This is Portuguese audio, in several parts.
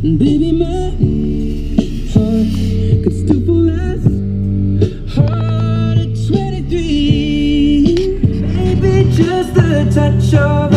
Baby, my heart could still fall less hard at 23. Maybe just a touch of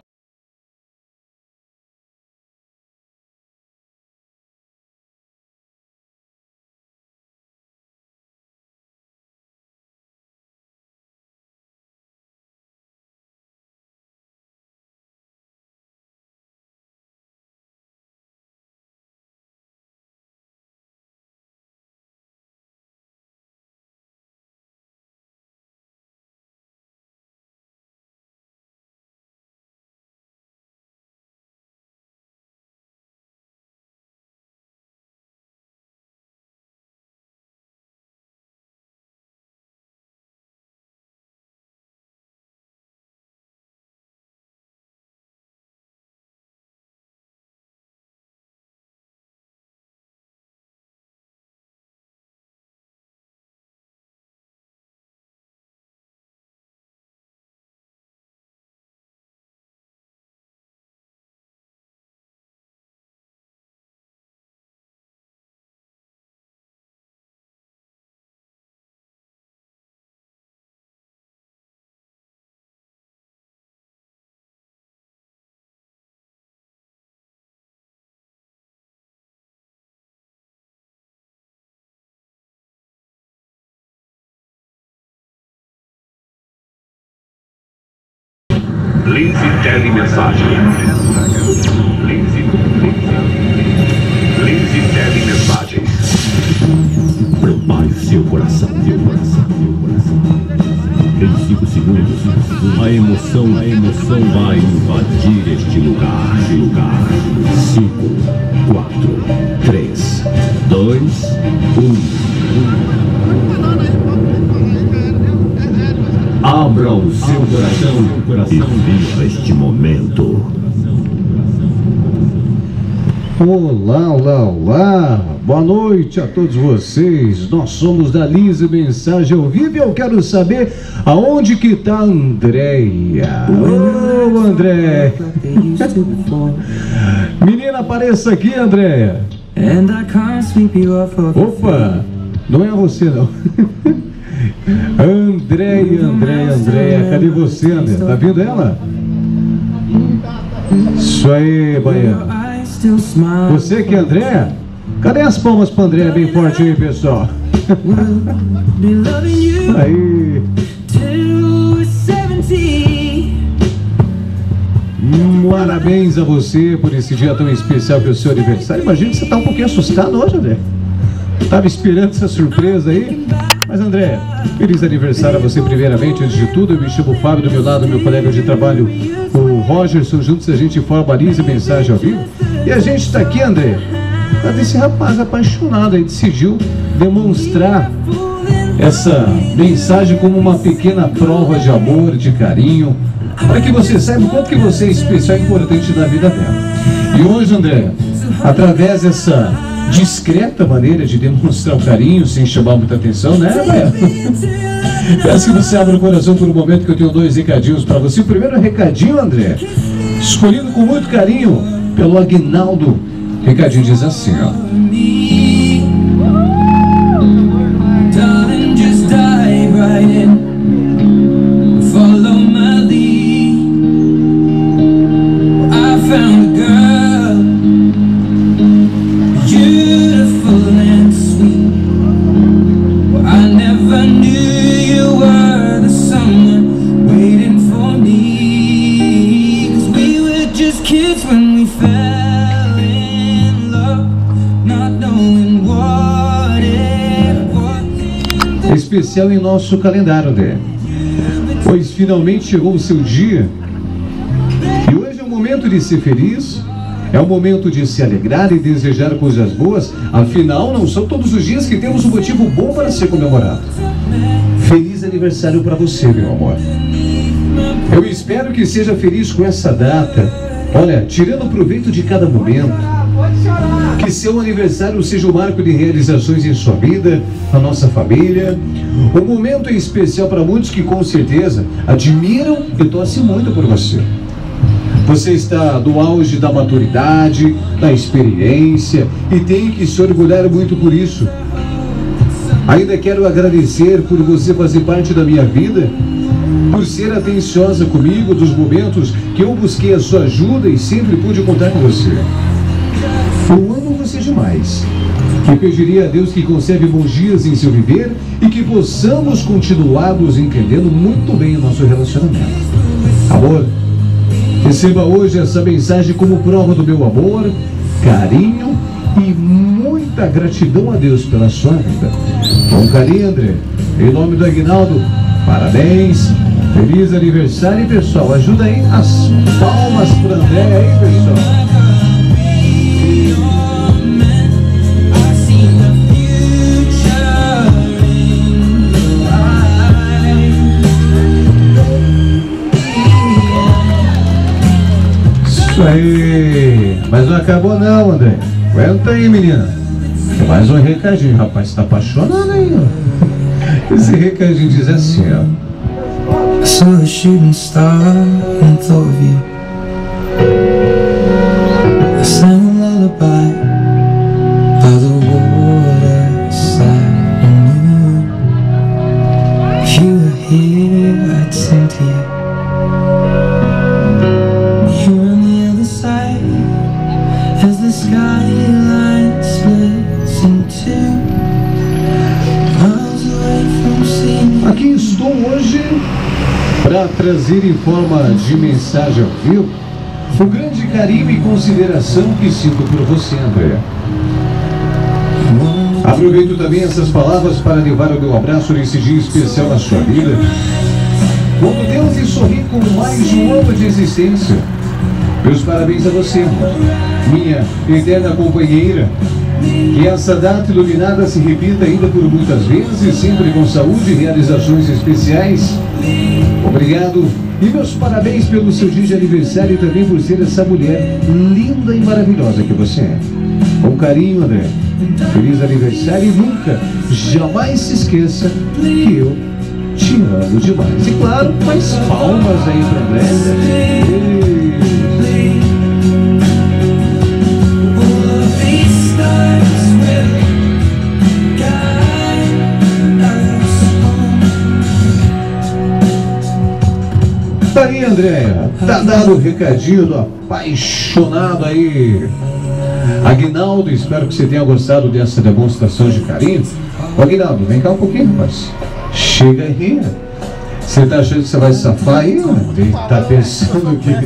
Lindsay Telemensagem. Lindsay Telemensagens. Prepare seu coração, seu coração, seu coração. Em 5 segundos, a emoção vai invadir este lugar. 5, 4, 3, 2, 1. Abra o seu coração e viva este momento. Olá, olá, olá. Boa noite a todos vocês. Nós somos da Lise Mensagem ao Vivo e eu quero saber aonde que tá a Andréia. Ô, Andréia. Menina, apareça aqui, Andréia. Opa, não é você não. Andréia, cadê você, André? Tá vindo ela? Isso aí, Baiano. Você que é Andréia? Cadê as palmas pra Andréia bem forte aí, pessoal? Aí. Parabéns a você por esse dia tão especial que é o seu aniversário. Imagina que você tá um pouquinho assustado hoje, André. Tava esperando essa surpresa aí. Mas André, feliz aniversário a você primeiramente. Antes de tudo, eu me chamo Fábio, do meu lado, meu colega de trabalho, o Rogerson. Juntos a gente forma a Lise Mensagem ao Vivo. E a gente está aqui, André, para esse rapaz apaixonado aí decidiu demonstrar essa mensagem como uma pequena prova de amor, de carinho, para que você saiba o quanto que você é especial e importante na vida dela. E hoje, André, através dessa discreta maneira de demonstrar o carinho sem chamar muita atenção, né, Baiano? Peço que você abra o coração por um momento, que eu tenho 2 recadinhos para você. O primeiro recadinho, André, escolhido com muito carinho pelo Aguinaldo. O recadinho diz assim, ó: especial em nosso calendário, André, pois finalmente chegou o seu dia. E hoje é um momento de ser feliz, é um momento de se alegrar e desejar coisas boas. Afinal, não são todos os dias que temos um motivo bom para ser comemorado. Feliz aniversário para você, meu amor. Eu espero que seja feliz com essa data. Olha, tirando proveito de cada momento. Que seu aniversário seja um marco de realizações em sua vida, na nossa família. Um momento especial para muitos que com certeza admiram e torcem muito por você. Você está no auge da maturidade, da experiência e tem que se orgulhar muito por isso. Ainda quero agradecer por você fazer parte da minha vida, por ser atenciosa comigo dos momentos que eu busquei a sua ajuda e sempre pude contar com você. Eu amo você demais. E pediria a Deus que conserve bons dias em seu viver e que possamos continuar nos entendendo muito bem o nosso relacionamento. Amor, receba hoje essa mensagem como prova do meu amor, carinho e muita gratidão a Deus pela sua vida. Com carinho, André, em nome do Aguinaldo, parabéns, feliz aniversário, pessoal. Ajuda aí as palmas para André aí, pessoal. Isso aí, mas não acabou não, André. Aguenta aí, menina. Tem mais um recadinho, rapaz, tá apaixonado aí, ó. Esse recadinho diz assim, ó. I saw a shooting star and thought of you. I sang a lullaby by the waterside and knew if you were here I'd sing to you. You're on the other side as the skyline splits in two, miles away from seeing you. Aqui estou hoje para trazer em forma de mensagem ao vivo o grande carinho e consideração que sinto por você, André. Aproveito também essas palavras para levar o meu abraço nesse dia especial na sua vida, quando Deus lhe sorri com mais um ano de existência. Meus parabéns a você, amor, minha eterna companheira. Que essa data iluminada se repita ainda por muitas vezes, sempre com saúde e realizações especiais. Obrigado e meus parabéns pelo seu dia de aniversário e também por ser essa mulher linda e maravilhosa que você é. Com carinho, André. Feliz aniversário e nunca, jamais se esqueça que eu te amo demais. E claro, mais palmas aí para André. Tá aí, Andréia, tá dado o recadinho do apaixonado aí, Aguinaldo. Espero que você tenha gostado dessa demonstração de carinho. Ô, Aguinaldo, vem cá um pouquinho, rapaz. Chega aí. Você tá achando que você vai safar aí? Tá pensando que...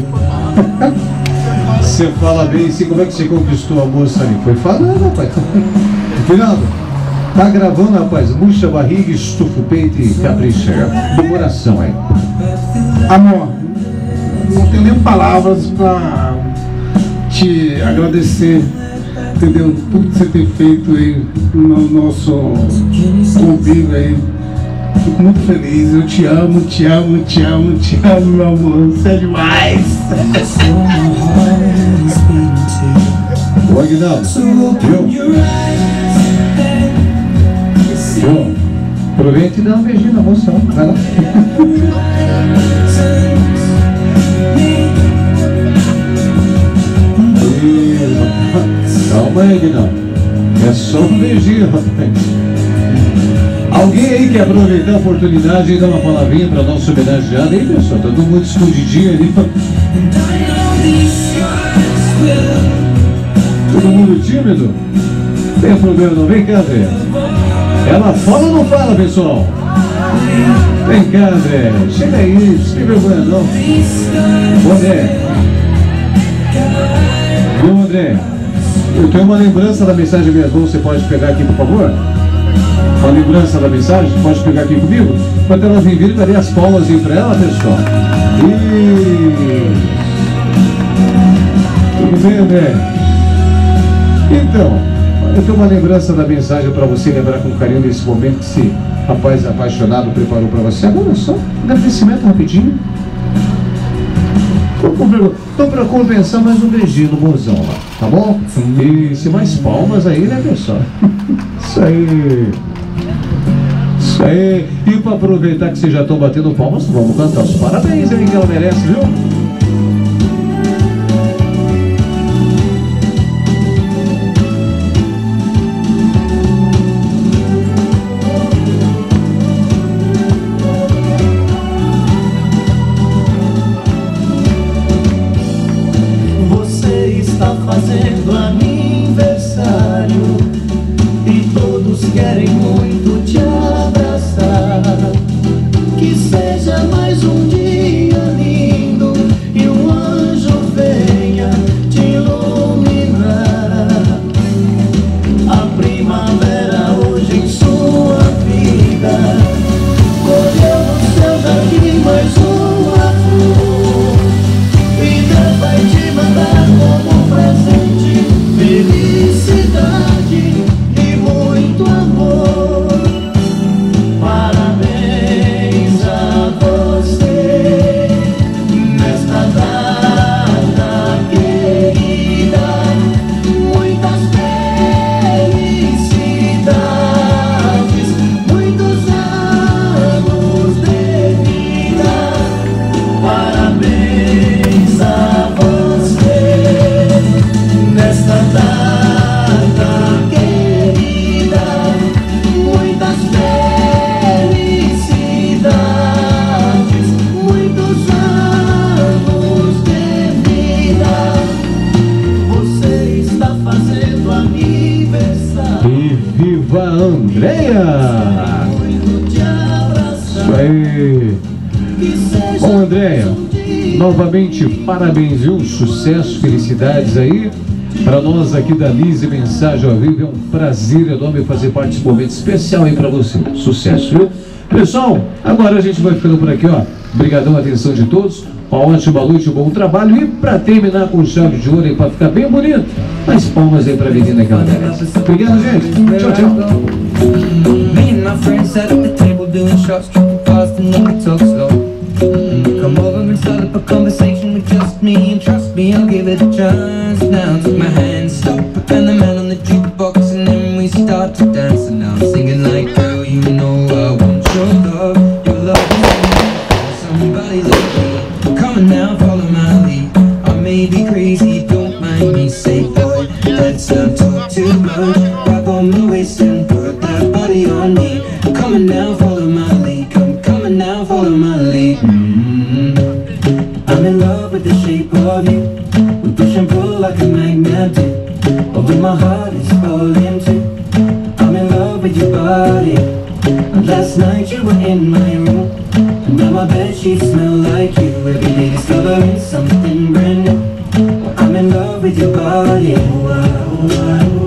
Você fala bem assim, como é que você conquistou a moça ali? Foi falando, rapaz. Aguinaldo, tá gravando, rapaz. Murcha a barriga, estufa o peito e capricha. Do coração aí. Amor, não tenho nem palavras pra te agradecer, entendeu? Tudo que você tem feito aí no nosso convívio aí. Fico muito feliz, eu te amo, te amo, te amo, te amo, meu amor. Você é demais. Ô, Aguinaldo, viu? Aproveita e dá um beijinho na moça. Vai lá. Calma aí, Aguinaldo. É só um beijinho, rapaz. Alguém aí quer aproveitar a oportunidade e dar uma palavrinha para nossa homenageada aí, pessoal? Tá todo mundo escondidinho ali. Todo mundo tímido? Não tem problema não, vem cá, André. Ela fala ou não fala, pessoal? Vem cá, André. Chega aí, não tem vergonha não. Ô, André. Ô, André. Eu tenho uma lembrança da mensagem em minhas mãos, você pode pegar aqui, por favor? Uma lembrança da mensagem, pode pegar aqui comigo? Quando ela vir vir, darei as palmas aí pra ela, pessoal. Tudo bem, André? Então, eu tenho uma lembrança da mensagem para você lembrar com carinho nesse momento que esse rapaz apaixonado preparou para você. Agora só um agradecimento rapidinho. Tô para compensar mais um beijinho no mozão lá, tá bom? E se mais palmas aí, né, pessoal? Isso aí. Isso aí. E para aproveitar que vocês já estão batendo palmas, vamos cantar os parabéns aí que ela merece, viu? fazendo aniversário e todos querem muito te abraçar. Que seja mais um dia lindo e um anjo venha te iluminar. A primavera hoje em sua vida colheu no seu jardim mais uma flor, e Deus vai te mandar como presente felicidade e muito amor. Parabéns a você nesta data querida, muitas felicidades, muitos anos de vida. Parabéns a você nesta data querida, muitas felicidades, muitos anos de vida. Você está fazendo aniversário. E viva a Andréia! Muito te abraçar. Isso aí! Que seja Bom, Andréia, novamente parabéns, viu? Sucesso, felicidades aí. Para nós aqui da Lise Mensagem ao Vivo, é um prazer enorme fazer parte desse momento especial aí para você. Sucesso, viu? Pessoal, agora a gente vai ficando por aqui, ó. Obrigadão, atenção de todos. Uma ótima noite, um bom trabalho. E para terminar com chave de ouro aí, para ficar bem bonito, mais palmas aí para a menina que ela merece. Obrigado, gente. Tchau, tchau. Me and my friends sat at the table doing shots, tripping fast and then we talk slow. Come over and start up a conversation with just me, and trust me, I'll give it a chance. Now take my hand, stop, and the man on the jukebox, and then we start to dance. And now I'm singing like, girl, you know I want your love. Your love is somebody like me. Come on now, follow my lead. I may be crazy, don't mind me. Say, boy, let's not talk too much. Grab on my waist and put that body on me. Come on now, follow my lead. Come on now, follow my lead. I'm in love with the shape of you. We push and pull like a magnet do. Although my heart is falling too. I'm in love with your body. Last night you were in my room, and now my bedsheets smell like you. Every day discovering something brand new. I'm in love with your body. Wow, wow, wow.